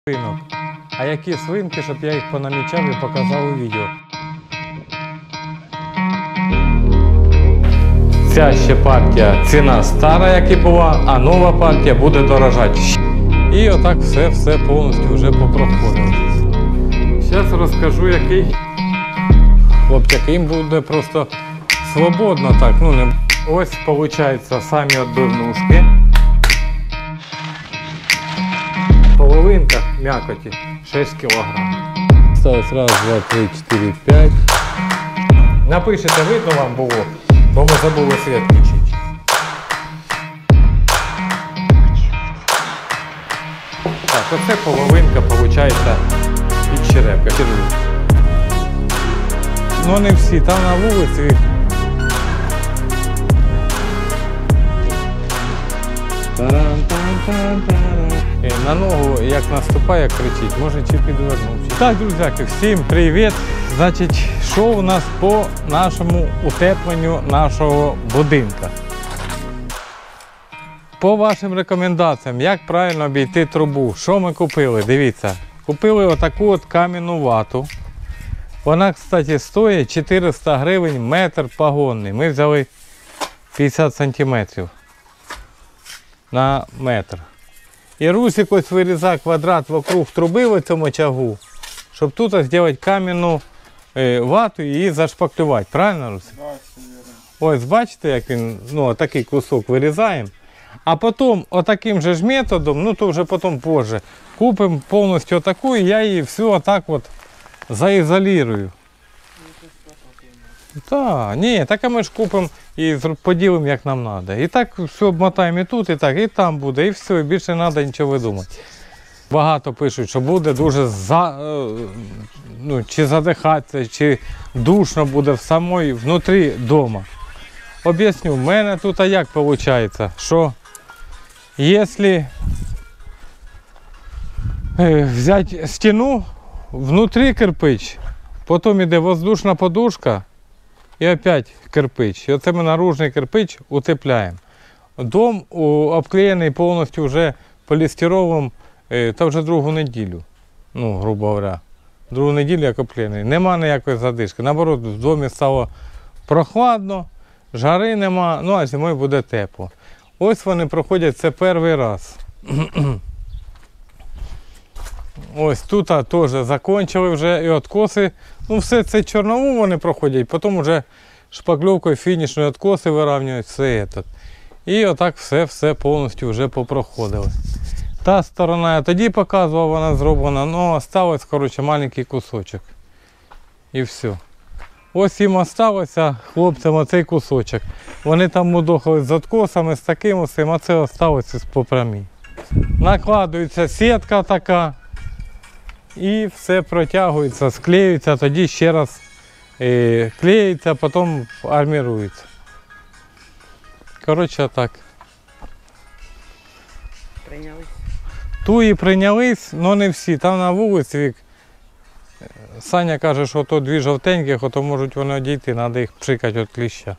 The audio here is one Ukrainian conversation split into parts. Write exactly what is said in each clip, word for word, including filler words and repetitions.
свинок. А які свинки, щоб я їх понамічав і показав у відео. Ця ще партія ціна стара, як і була, а нова партія буде дорожати. І отак все-все повністю вже попроходило. Зараз розкажу, який хлопчик, їм буде просто свободно так. Ну, не... Ось, виходить, самі відбивнушки. Половинка м'якоті шість кілограмів. Осталось раз, два, три, чотири, п'ять. Напишите, видно вам було, бо ми забули світ включити. Так, оце половинка, виходить, від черепка. Ну не всі, там на вулиці. На ногу, як наступає, кричить, може чи підвернувся. Так, друзяки, всім привіт! Значить, що у нас по нашому утепленню нашого будинка? По вашим рекомендаціям, як правильно обійти трубу, що ми купили? Дивіться, купили отаку от кам'яну вату. Вона, кстати, стоїть чотириста гривень метр погонний. Ми взяли п'ятдесят сантиметрів на метр. І Русик ось вирізав квадрат вокруг труби в цьому очагу, щоб тут зробити кам'яну вату і її зашпаклювати. Правильно, Русик? Так, все вірно. Ось бачите, як він, ну, такий кусок вирізаємо. А потім отаким же ж методом, ну то вже потім позже, купимо повністю отаку і я її всю отак от заізолірую. Так, ні, так ми ж купимо і поділимо, як нам треба. І так все обмотаємо і тут, і так, і там буде, і все, і більше не треба нічого видумати. Багато пишуть, що буде дуже за, ну, чи задихатися, чи душно буде в самої, внутрі дома. Об'ясню, в мене тут а як виходить, що якщо взяти стіну, внутрі кирпич, потім йде воздушна подушка, і опять кирпич. І оце ми наружний кирпич утепляємо. Дом обклеєний повністю вже полістировим, та вже другу неділю. Ну, грубо говоря. Другу неділю як обклеєний. Нема ніякої задишки. Наоборот, в домі стало прохладно, жари нема, ну а зимою буде тепло. Ось вони проходять це перший раз. Ось тут теж закінчили вже і откоси. Ну все це чорнову вони проходять, потім вже шпакльовкою фінішною откоси вирівнюють все це. І отак все-все повністю вже попроходили. Та сторона я тоді показував, вона зроблена, але залишилось, коротше, маленький кусочок. І все. Ось їм залишилося хлопцям оцей кусочок. Вони там мудохали з откосами, з таким усім, а це залишилося по прямій. Накладується сітка така. І все протягується, склеюється, тоді ще раз е, клеїться, потім армірується. Коротше, так. Прийнялись? Туї прийнялись, але не всі. Там на вулиці Саня каже, що то дві жовтеньких, то можуть вони одійти, треба їх пшикати від кліща.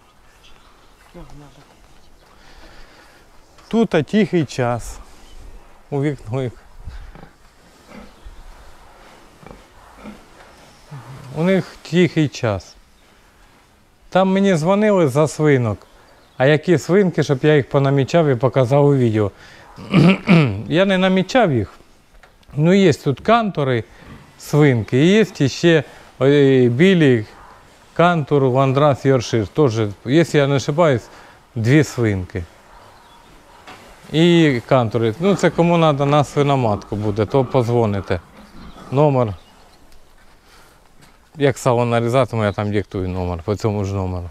Тут тихий час. У вікно їх. У них тихий час. Там мені дзвонили за свинок. А які свинки, щоб я їх понамічав і показав у відео. Я не намічав їх. Ну є тут кантори, свинки. І є ще білі кантур, ландрас, йоршир. Тоже, якщо я не ошибаюсь, дві свинки. І кантури. Ну це кому треба на свиноматку буде, то позвоните. Номер. Як сало нарізатиму, я там диктую номер, по цьому ж номеру.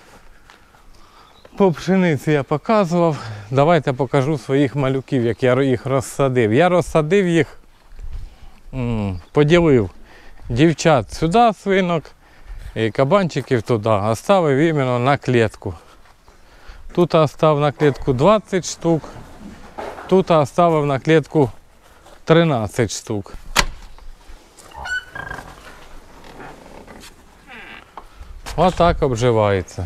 По пшениці я показував. Давайте покажу своїх малюків, як я їх розсадив. Я розсадив їх, поділив дівчат сюди свинок, і кабанчиків туди. Оставив іменно на клітку. Тут оставив на клітку двадцять штук, тут оставив на клітку тринадцять штук. Отак обживається.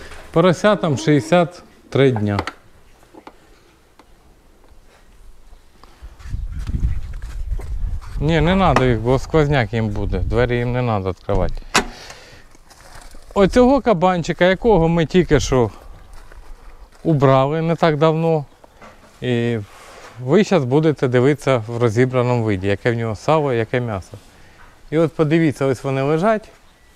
Поросятам шістдесят три дня. Ні, не треба їх, бо сквозняк їм буде. Двері їм не треба відкривати. Оцього кабанчика, якого ми тільки що убрали не так давно. І ви зараз будете дивитися в розібраному виді, яке в нього сало, яке м'ясо. І от подивіться, ось вони лежать.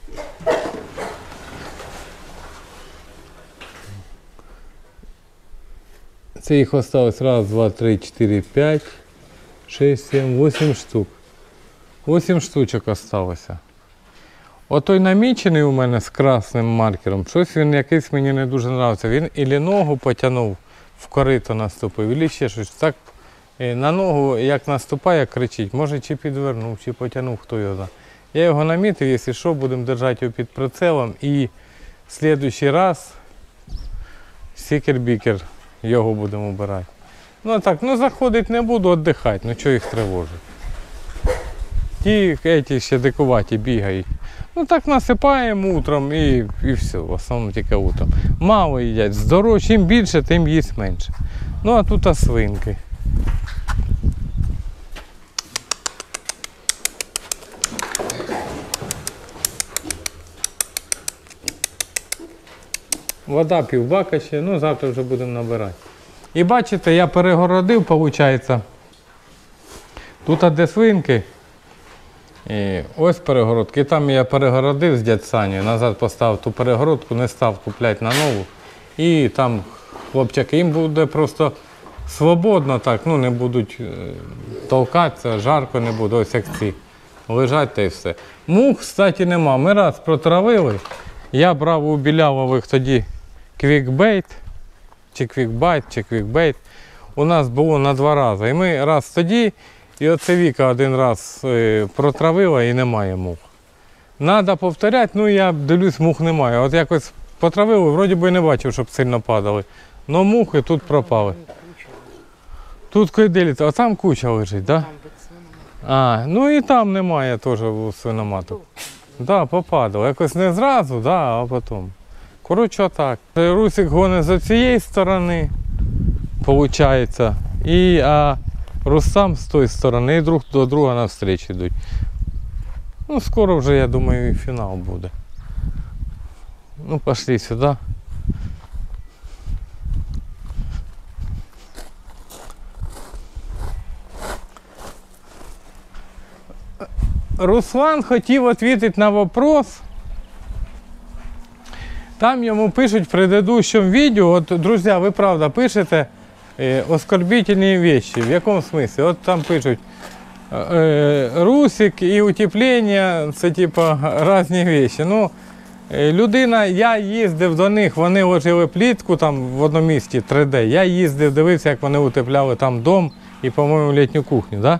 Це їх осталось раз, два, три, чотири, п'ять, шість, сім, вісім штук. Вісім штучок осталося. Отой намічений у мене з красним маркером, щось він якийсь мені не дуже подобається. Він ілі ногу потягнув, в корито наступив, ілі ще щось. Так на ногу як наступає, кричить, може чи підвернув, чи потягнув, хто його знає. Я його намітив, якщо що, будемо держати його під прицелом і в слідуючий раз сікер-бікер його будемо обирати. Ну так, ну заходить не буду, віддихати, ну чого їх тривожить. Ті, ті ще дикуваті бігають. Ну так насипаємо утром і, і все, в основному тільки утром. Мало їдять, здорово, чим більше, тим їсть менше. Ну а тут а свинки. Вода півбака ще, ну завтра вже будемо набирати. І бачите, я перегородив, виходить, тут де свинки, і ось перегородки. Там я перегородив з дядь Саню, назад поставив ту перегородку, не став купляти на нову. І там хлопчаки, їм буде просто свободно так, ну не будуть толкатися, жарко не буде, ось як ці. Лежать та й все. Мух, кстати, нема. Ми раз протравили. Я брав у білявових тоді квікбейт, чи квікбайт, чи квікбейт. У нас було на два рази. І ми раз тоді, і оце Віка один раз е, протравила і немає мух. Треба повторяти, ну я дивлюсь, мух немає. От якось потравили, вроді би не бачив, щоб сильно падали. Но мухи тут пропали. Тут койделіться, а там куча лежить, так? Да? А, ну і там немає теж у свиноматок. Так, да, попадало. Якось не зразу, да, а потім. Коротше, так. Русик гонить з цієї сторони, виходить, і а Рустам з тої сторони, і друг до друга навстрічу йдуть. Ну, скоро вже, я думаю, і фінал буде. Ну, пішли сюди. Руслан хотів відповідати на вопрос. Там йому пишуть в предыдущем відео, от, друзі, ви правда пишете е, оскорбительні речі. В якому смислі? От там пишуть е, русик і утеплення, це типа різні речі. Ну, е, людина, я їздив до них, вони ложили плітку там в одному місті три де. Я їздив, дивився, як вони утепляли там дом і, по-моєму, літню кухню, да?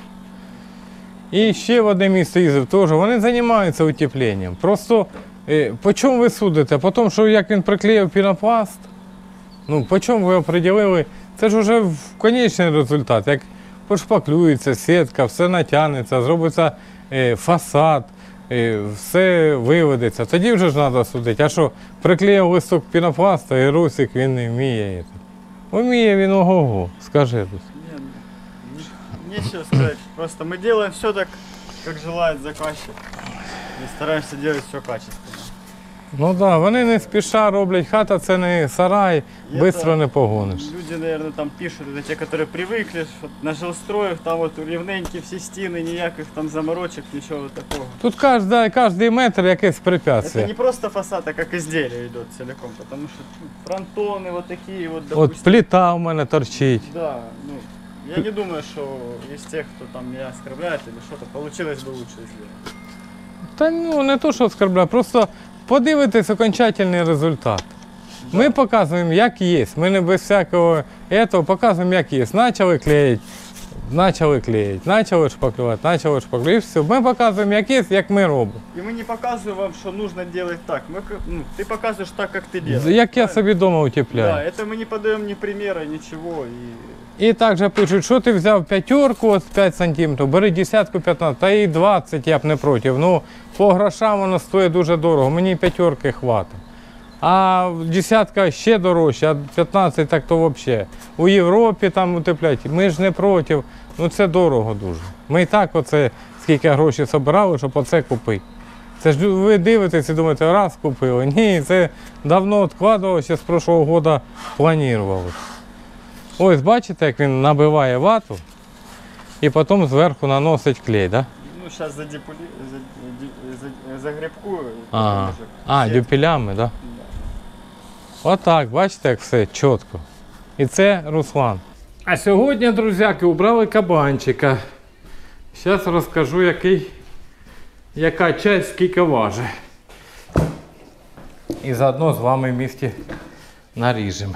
І ще в одне місце їздив теж. Вони займаються утепленням. Просто е, по чому ви судите? По тому, що як він приклеїв пінопласт, ну, по чому ви оприділили? Це ж вже конечний результат. Як пошпаклюється сітка, все натягнеться, зробиться е, фасад, е, все виведеться. Тоді вже ж треба судити. А що, приклеїв листок пінопласта і Русик, він не вміє. Вміє він ого-го, скажи тут. Нечего сказать, просто мы делаем все так, как желает заказчик, и стараемся делать все качественно. Ну так, да, вони не спіша роблять, хата це не сарай, швидко не погониш. Люди, наверное, там пишут, это те, которые привыкли, что на жилстроях там вот рівненькі всі стіни, ніяких там заморочек, нічого такого. Тут кожен, кожен метр якесь препятствие. Это не просто фасад, а как изделие идет целиком, потому что ну, фронтоны вот такие вот, допустим. От плита у мене торчить. Да, ну, я не думаю, что из тех, кто там меня оскорбляет или что-то, получилось бы лучше сделать. Та ну не то, що оскорбляю, просто подивитись окончательний результат. Да. Ми показуємо, як є. Ми не без всякого цього показуємо, як є. Почали клеїти, почали клеїти, почали шпаклювати, почали шпаклювати. І все. Ми показуємо, як є, як ми робимо. І ми не показуємо вам, що потрібно робити так. Ми, ну, ти показуєш так, як ти робиш. Як я собі вдома утепляю. Да, це ми не подаємо ні приміру, нічого. І... І також пишуть, що ти взяв п'ятерку, от п'ять сантиметрів, бери десятку п'ятнадцять, та і двадцять я б не проти. Ну, по грошам воно стоїть дуже дорого, мені п'ятерки хватить. А десятка ще дорожче, а п'ятнадцять так то взагалі. У Європі там утеплять, ми ж не проти. Ну це дорого дуже. Ми і так оце скільки грошей збирали, щоб оце купити. Це ж ви дивитесь і думаєте, раз купили. Ні, це давно відкладувалося, ще з прошлого року планували. Ось бачите, як він набиває вату і потім зверху наносить клей, так? Ну, сейчас задепули... за... за... загребкую. и А, потом уже а сетку. дюпелями, так? Да? Да. Отак, бачите, як все чітко. І це Руслан. А сьогодні, друзяки, убрали кабанчика. Зараз розкажу, який, яка часть скільки важить. І заодно з вами в місті наріжемо.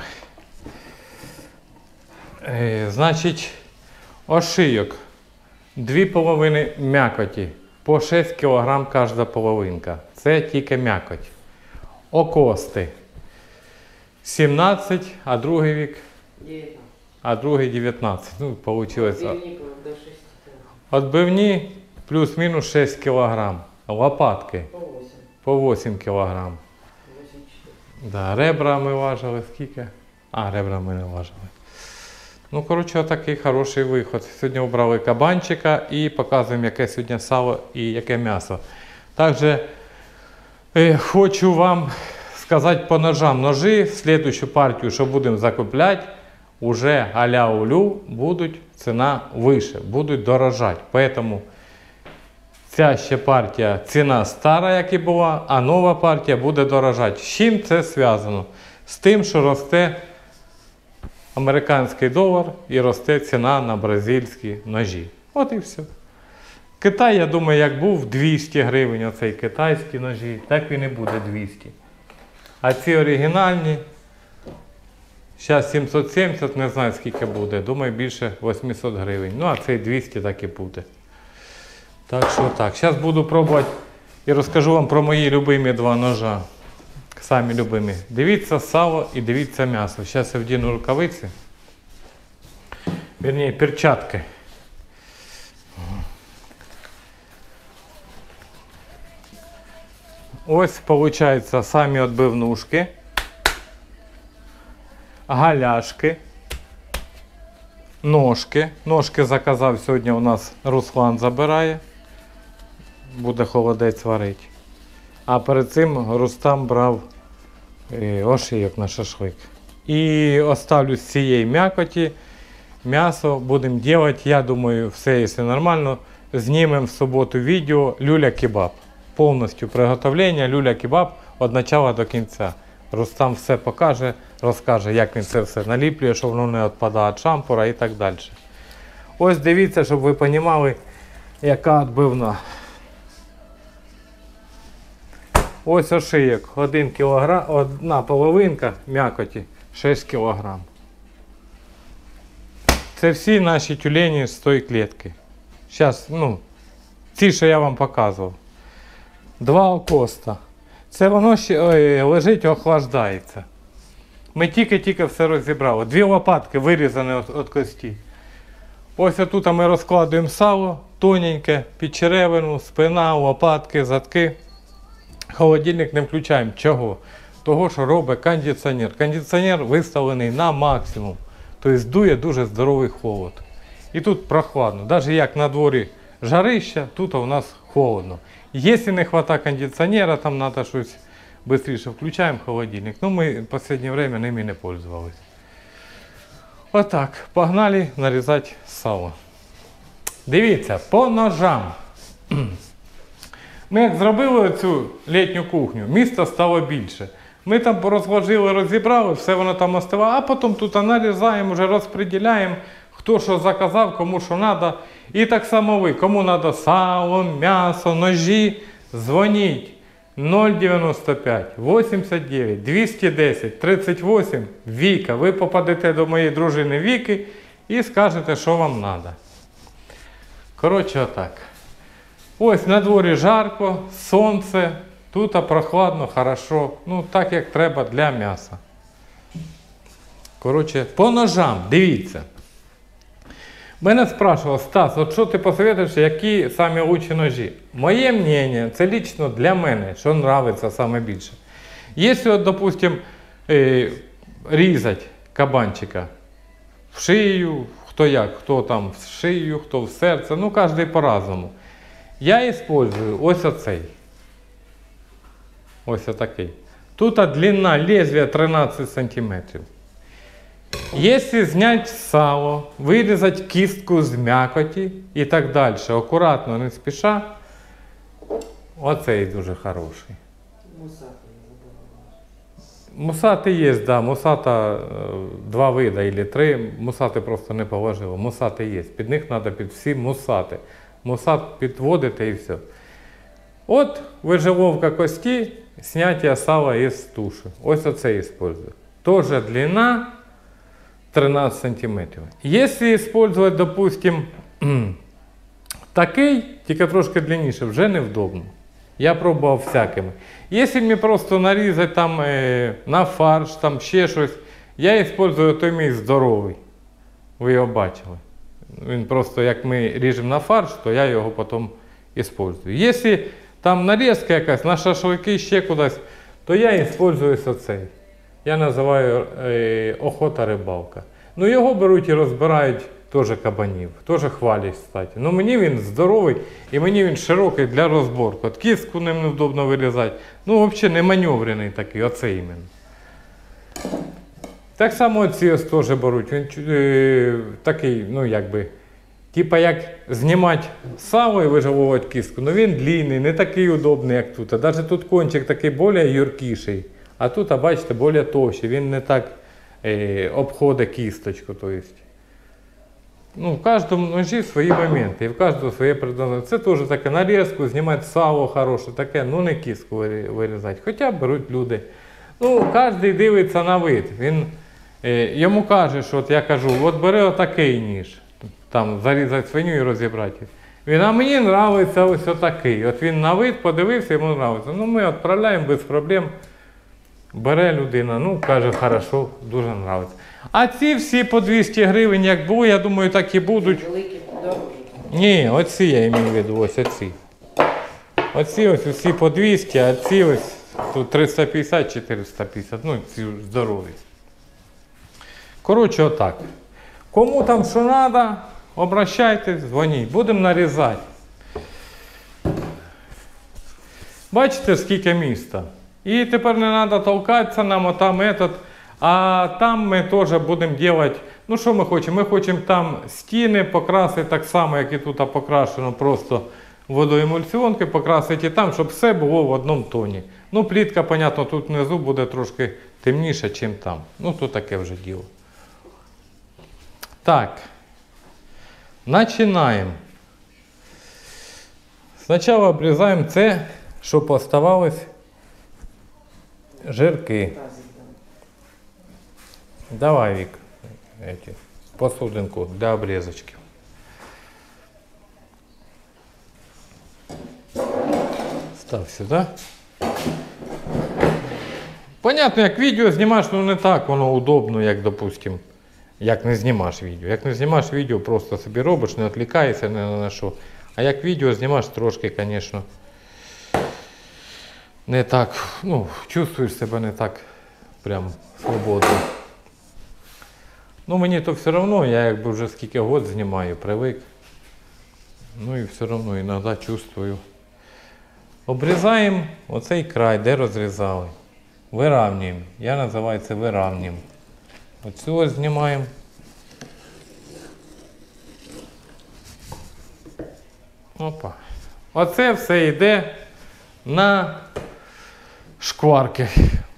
Е, значить, ошийок. Дві половини м'якоті. По шість кілограм кожна половинка. Це тільки м'якоть. Окости. сімнадцять, а другий вік, девятнадцать. а другий дев'ятнадцять. Ну, получилось. Отбивник до шести. Отбивні плюс-мінус шість кілограм. Лопатки По восемь. по вісім кілограм. восемь четыре. Да, ребра ми важили скільки? А, ребра ми не важили. Ну, коротше, такий хороший виход. Сьогодні обрали кабанчика і показуємо, яке сьогодні сало і яке м'ясо. Також е, хочу вам сказати по ножам. Ножі в слідчу партію, що будемо закупляти, уже а-ля улю будуть ціна вище, будуть дорожати. Поэтому ця ще партія ціна стара, як і була, а нова партія буде дорожати. З чим це зв'язано? З тим, що росте американський долар і росте ціна на бразильські ножі. От і все. Китай, я думаю, як був двісті гривень, оцей китайські ножі, так він і буде двісті. А ці оригінальні, зараз сімсот сімдесят, не знаю скільки буде, думаю більше вісімсот гривень. Ну а цей двісті так і буде. Так що так, зараз буду пробувати і розкажу вам про мої любимі два ножа. Самі любимі. Дивіться сало і дивіться м'ясо. Зараз я вдіну рукавиці. Вірніше, перчатки. Ось, виходить, самі відбивнушки, галяшки, ножки. Ножки заказав сьогодні у нас Руслан забирає. Буде холодець варити. А перед цим Рустам брав е, ошийок на шашлик. І оставлю з цієї м'якоті м'ясо будемо робити. Я думаю, все, якщо нормально, знімемо в суботу відео люля-кебаб. Повністю приготовлення люля-кебаб від початку до кінця. Рустам все покаже, розкаже, як він це все наліплює, щоб воно не відпадає від шампура і так далі. Ось дивіться, щоб ви розуміли, яка відбивна. Ось ошийок, один кілограм, одна половинка м'якоті, шість кілограм. Це всі наші тюлені з тої клітки. Зараз, ну, ці, що я вам показував. Два окоста. Це воно ще ой, лежить, охлаждається. Ми тільки-тільки все розібрали. Дві лопатки вирізані від кості. Ось тут ми розкладуємо сало, тоненьке, під черевину, спина, лопатки, задки. Холодильник не включаємо. Чого? Того, що робить кондиціонер. Кондиціонер виставлений на максимум. Тобто дує дуже здоровий холод. І тут прохладно. Навіть як на дворі жарища, тут у нас холодно. Якщо не вистачає кондиціонера, там треба щось швидше, включаємо холодильник. Ну, ми в останнє час ними не пользувалися. Отак, погнали нарізати сало. Дивіться, по ножам. Ми як зробили цю літню кухню, місто стало більше. Ми там розложили, розібрали, все воно там остало, а потім тут нарізаємо, вже розподіляємо, хто що заказав, кому що треба. І так само ви, кому треба сало, м'ясо, ножі, дзвоніть нуль дев'яносто п'ять вісімдесят дев'ять двісті десять тридцять вісім Віка. Ви попадете до моєї дружини Віки і скажете, що вам треба. Коротше, отак. Ось на дворі жарко, сонце, тут прохладно, хорошо, ну так як треба для м'яса. Коротше, по ножам, дивіться. Мене спрашував, Стас, от що ти посоветуєш, які самі лучші ножі? Моє мнення, це лично для мене, що подобається саме більше. Якщо, от, допустим, е, різати кабанчика в шию, хто як, хто там в шию, хто в серце, ну кожен по-разному. Я використовую ось оцей. Ось отакий. Тут длина лезвия тринадцять сантиметрів. Якщо зняти сало, вирізати кістку з м'якоті і так далі, акуратно, не спіша, оцей дуже хороший. Мусатый, я забыл. Мусати є, да, мусата е, два види або три, мусати просто не положили. Мусати є, під них треба під всі мусати. Мусат підводити і все. От виживовка кості, зняття сала із туші. Ось оце використовую. Тоже длина тринадцять сантиметрів. Якщо використовувати, допустим, такий, тільки трошки длинніше, вже невдобно. Я пробував всякими. Якщо мені просто нарізати там е, на фарш, там ще щось, я використовую той мій здоровий. Ви його бачили. Він просто, як ми ріжемо на фарш, то я його потім використовую. Якщо там нарізка якась на шашлики, ще кудись, то я використовую оцей. Я називаю е, охота-рибалка. Ну його беруть і розбирають теж кабанів, теж хвалять, кстати. Ну мені він здоровий і мені він широкий для розборку. От кістку ним невдобно вирізати. Ну взагалі не маневрений такий, оце іменно. Так само оці ось теж беруть. Він е, такий, ну якби, типа як знімати сало і виживувати кістку. Ну він длинний, не такий удобний, як тут. Навіть тут кончик такий більш юркіший. А тут, а бачите, більш товщий. Він не так е, обходить кісточку. То есть. Ну, в кожному ножі свої моменти, і в кожному своє придумання. Це теж таке нарізку, знімати сало хороше, таке, ну не кістку вирізати. Хоча беруть люди. Ну, кожен дивиться на вид. Він, е, йому каже, що от я кажу, от бери отакий ніж, там зарізати свиню і розібрати. Він, а мені подобається ось отакий. От він на вид подивився, йому подобається. Ну, ми відправляємо без проблем. Бере людина, ну, каже, хорошо, дуже подобається. А ці всі по двісті гривень, як було, я думаю, так і будуть. Великі дорожі. Ні, оці я маю в виду, ось оці. Оці ось усі по двісті, а ці ось тут триста п'ятдесят - чотириста п'ятдесят, ну, ці здорові. Коротше, отак. Кому там що треба, обращайтесь, дзвоніть, будемо нарізати. Бачите, скільки міста? І тепер не треба толкатися нам, отам этот. А там ми теж будемо робити, ну що ми хочемо? Ми хочемо там стіни покрасити так само, як і тут покрашено, просто водоемульсіонки покрасити і там, щоб все було в одному тоні. Ну плітка, понятно, тут внизу буде трошки темніше, ніж там. Ну то таке вже діло. Так. Починаємо. Спочатку обрізаємо це, щоб оставались жирки. Тазик, да. Давай, Вик, эти, посудинку для обрезочки. Став сюди. Понятно, як відео знімаєш, ну не так воно удобно, як, допустим, як не знімаєш відео. Як не знімаєш відео, просто собі робиш, не відвлікаєшся ні на що. А як відео знімаєш, трошки, звісно, не так, ну, чувствуєш себе не так прям свободно. Ну мені то все одно, я якби вже скільки год знімаю, привик. Ну і все одно іноді чувствую. Обрізаємо оцей край, де розрізали. Вирівнюємо. Я називаю це вирівнюємо. Оцю ось знімаємо. Опа. Оце все йде на шкварки.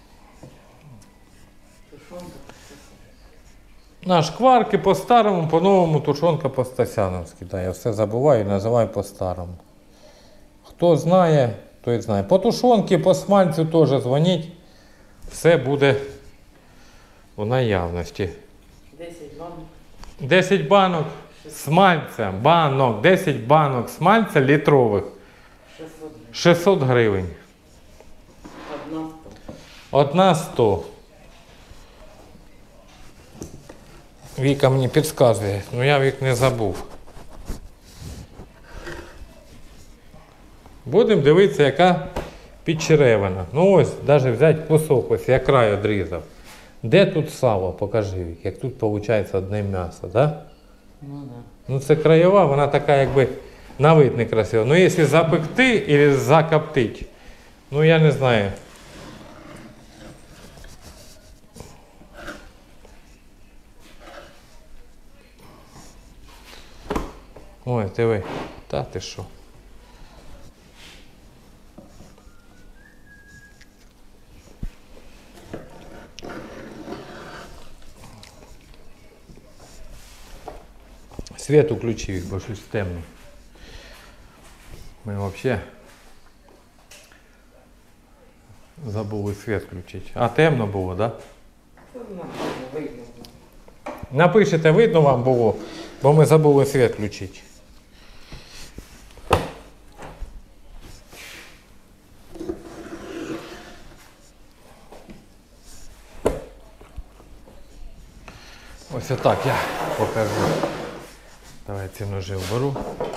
На шкварки по-старому, по-новому, тушонка по-стасяновськи. Да, я все забуваю і називаю по-старому. Хто знає, той знає. По тушонки, по смальцю теж дзвоніть. Все буде у наявності. десять банок. десять банок смальця, банок, десять банок смальця літрових. шестьсот гривен. шістсот гривень. Одна сто. Одна сто. Віка мені підказує, ну я Вік не забув. Будемо дивитися, яка підчеревина. Ну ось, навіть взяти кусок, ось я край відрізав. Де тут сало? Покажи, Вік, як тут виходить одне м'ясо, так? Да? Ну да. Ну це краєва, вона така якби на вид некрасива. Ну якщо запекти або закоптити, ну я не знаю. Ой, диви, та ти що? Свет включив їх, бо щось темно. Ми взагалі забули свет включити. А темно було, так? Да? Це нормально, видно. Напишете, видно вам було, бо ми забули свет включити. Ось отак я покажу. Давай ці ножи вберу.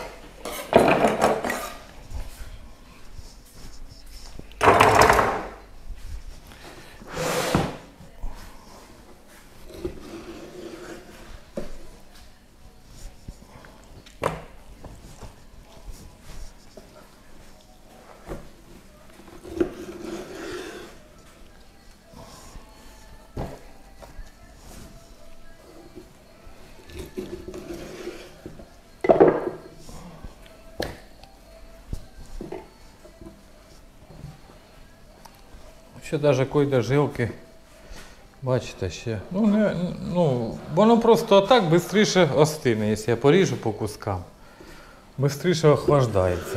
Ще навіть койде жилки, бачите, ще. Ну, не, ну, воно просто отак швидше остине, якщо я поріжу по кускам. Швидше охлаждається.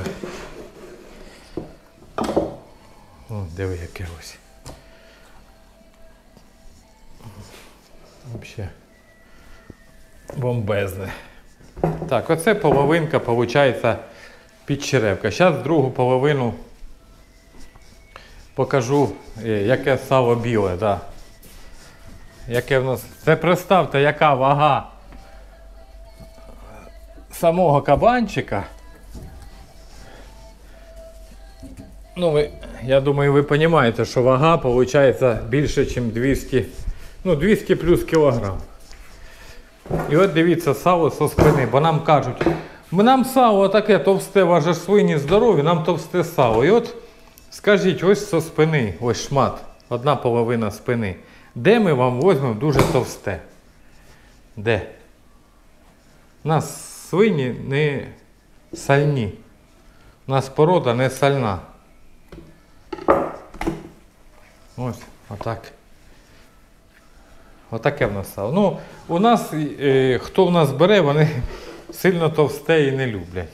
О, диви, яке ось. Взагалі бомбезне. Так, оце половинка, виходить, підчеревка. Зараз другу половину покажу, яке сало біле, да. Яке в нас. Це представте, яка вага самого кабанчика. Ну, ви, я думаю, ви розумієте, що вага виходить більше, ніж двісті, ну, двісті плюс кілограм. І от дивіться, сало зі спини, бо нам кажуть, нам сало таке товсте, ваше ж свині здорові, нам товсте сало. І от скажіть, ось зі спини, ось шмат, одна половина спини. Де ми вам візьмемо дуже товсте? Де? У нас свині не сальні. У нас порода не сальна. Ось, отак. Отаке в нас сало. Ну, у нас, е, хто в нас бере, вони сильно товсте і не люблять.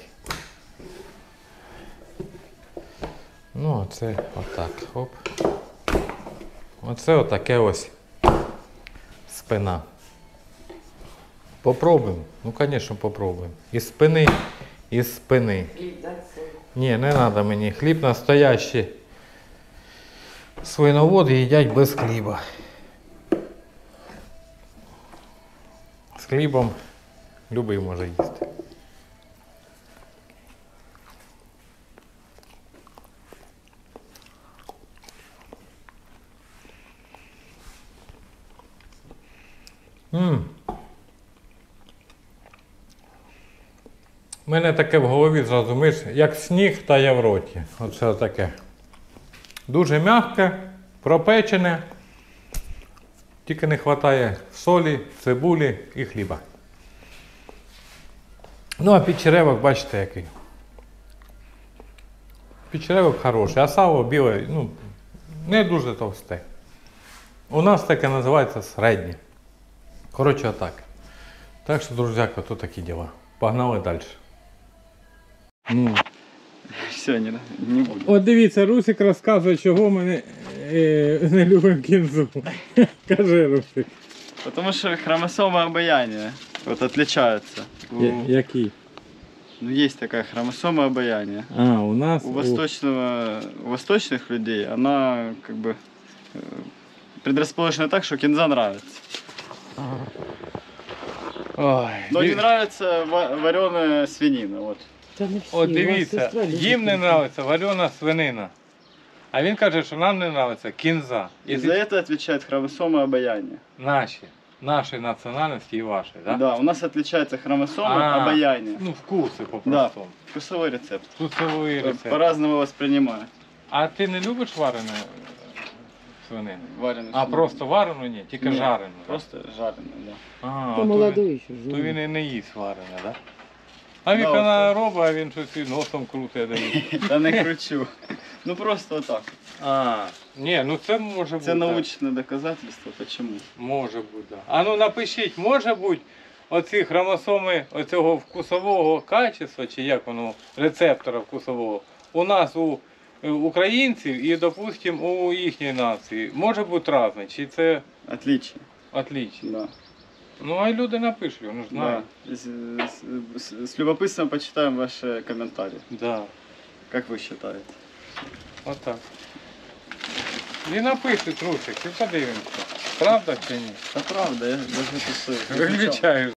Ну, оце отак. Оп. Оце отаке ось спина. Попробуємо. Ну, звісно, попробуємо. Із спини, із спини. Хліб, так? Ні, не треба мені. Хліб настоящий. Свиноводи їдять без хліба. З хлібом любий може їсти. Ммм. У мене таке в голові зразу миш, як сніг та я в роті. Оце таке. Дуже м'яке, пропечене. Тільки не вистачає солі, цибулі і хліба. Ну а підчеревок, бачите який. Підчеревок хороший, а сало біле, ну, не дуже товсте. У нас таке називається середнє. Коротше, отак. Так що, друзяки, то такі діла. Погнали далі. Ну. Все, не, не буду. От дивіться, Русик розказує, чого ми не, е, не любимо кінзу. Кажи, Русик. Потому что хромосомы обаяния вот отличаются. У, Я- Які? ну, есть такая хромосома обаяния. А, у нас... У восточного, у восточных людей она как бы э, предрасположена так, что кинза нравится. Ой, Но не диві- нравится вареная свинина. Вот. Та не всі. От у нас дивіться, сестра любить їм не кінзу. подобається варена свинина. А він каже, що нам не подобається кінза. И за это отвечает хромосома обаяния. Наші, нашої національності і вашої, так? Да, у нас отличается хромосома А, обаяния. Ну, вкуси Да, по-простому. вкусовой рецепт. Вкусовий рецепт. По-разному воспринимаю. А ти не любиш варену свинину? Вареную А свинину. просто варену ні, тільки Ні, жарену. да? Просто жареную, да. А, Ти то молодий він- ще, То живий. він і не їсть варене, так? Да? А він Да, коли от робить, а він щось і носом крутить. дає. Да не кручу. Ну просто вот так. А, ні, ну це може бути. Это научное доказательство. Почему? Може бути, так. А ну напишіть, може бути оці хромосоми оцього вкусового качества, чи як воно, рецептора вкусового, у нас у е, українців і, допустимо, у їхній нації може бути різне, чи це Отличие. отлично. Да. Ну а й люди напишуть, вони ж Да. знають. С, с- с любопытством почитаем ваши комментарии. Да. Как вы считаете? Отак. І напишуть, Русик, і подивимося, правда чи ні? Да правда, я даже тут э, изучал. Виключаєш.